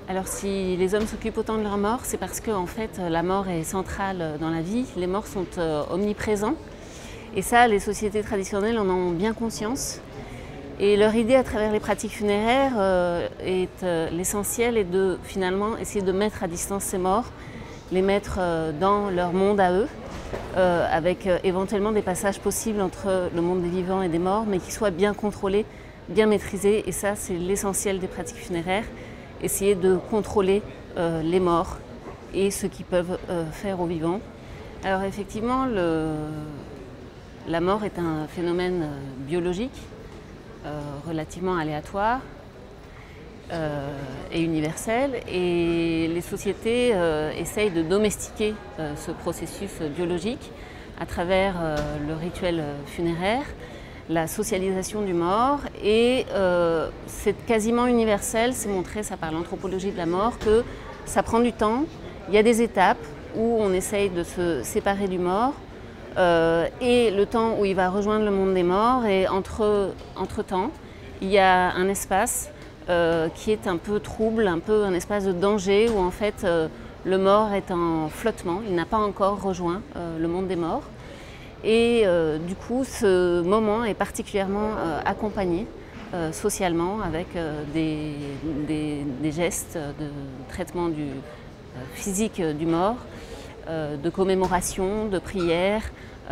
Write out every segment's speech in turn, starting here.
Alors si les hommes s'occupent autant de leur mort, c'est parce que en fait, la mort est centrale dans la vie. Les morts sont omniprésents. Et ça, les sociétés traditionnelles en ont bien conscience. Et leur idée à travers les pratiques funéraires l'essentiel est de finalement essayer de mettre à distance ces morts, les mettre dans leur monde à eux, avec éventuellement des passages possibles entre le monde des vivants et des morts, mais qui soient bien contrôlés, bien maîtrisés. Et ça, c'est l'essentiel des pratiques funéraires. Essayer de contrôler les morts et ce qu'ils peuvent faire aux vivants. Alors effectivement, la mort est un phénomène biologique relativement aléatoire et universel, et les sociétés essayent de domestiquer ce processus biologique à travers le rituel funéraire, la socialisation du mort, et c'est quasiment universel, c'est montré ça par l'anthropologie de la mort, que ça prend du temps, il y a des étapes où on essaye de se séparer du mort et le temps où il va rejoindre le monde des morts, et entre-temps, il y a un espace qui est un peu trouble, un peu un espace de danger où en fait le mort est en flottement, il n'a pas encore rejoint le monde des morts. Et du coup, ce moment est particulièrement accompagné socialement avec des gestes de traitement physique du mort, de commémoration, de prière,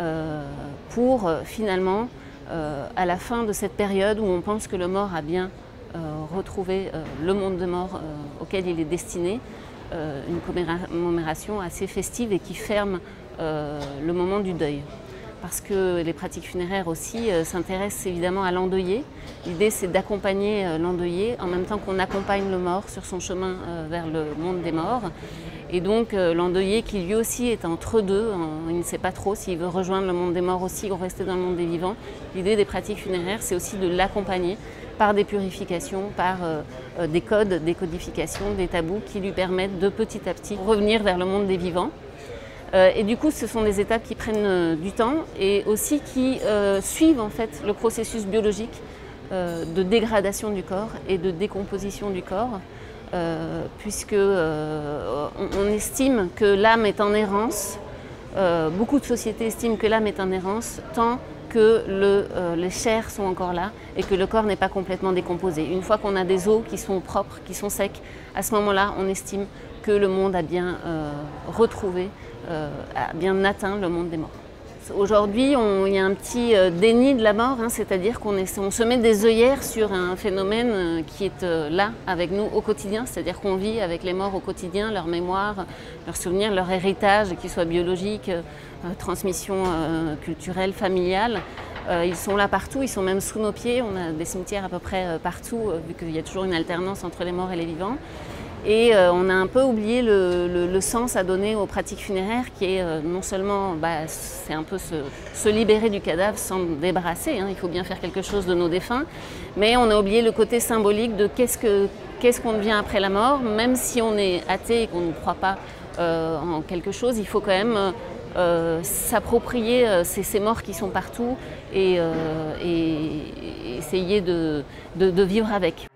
pour finalement, à la fin de cette période où on pense que le mort a bien retrouvé le monde de mort auquel il est destiné, une commémoration assez festive et qui ferme le moment du deuil. Parce que les pratiques funéraires aussi s'intéressent évidemment à l'endeuillé. L'idée, c'est d'accompagner l'endeuillé en même temps qu'on accompagne le mort sur son chemin vers le monde des morts. Et donc l'endeuillé, qui lui aussi est entre deux, il ne sait pas trop s'il veut rejoindre le monde des morts aussi ou rester dans le monde des vivants. L'idée des pratiques funéraires, c'est aussi de l'accompagner par des purifications, par des codes, des codifications, des tabous qui lui permettent de petit à petit revenir vers le monde des vivants. Et du coup, ce sont des étapes qui prennent du temps et aussi qui suivent en fait le processus biologique de dégradation du corps et de décomposition du corps, puisque on estime que l'âme est en errance. Beaucoup de sociétés estiment que l'âme est en errance tant que les chairs sont encore là et que le corps n'est pas complètement décomposé. Une fois qu'on a des os qui sont propres, qui sont secs, à ce moment-là, on estime que le monde a bien retrouvé, a bien atteint le monde des morts. Aujourd'hui, il y a un petit déni de la mort, c'est-à-dire qu'on se met des œillères sur un phénomène qui est là avec nous au quotidien, c'est-à-dire qu'on vit avec les morts au quotidien, leur mémoire, leurs souvenirs, leur héritage, qu'ils soient biologiques, transmission culturelle, familiale. Ils sont là partout, ils sont même sous nos pieds, on a des cimetières à peu près partout, vu qu'il y a toujours une alternance entre les morts et les vivants. Et on a un peu oublié le sens à donner aux pratiques funéraires, qui est non seulement, c'est un peu se libérer du cadavre sans le débarrasser, il faut bien faire quelque chose de nos défunts, mais on a oublié le côté symbolique de qu'est-ce qu'on devient après la mort. Même si on est athée et qu'on ne croit pas en quelque chose, il faut quand même s'approprier ces morts qui sont partout et essayer de vivre avec.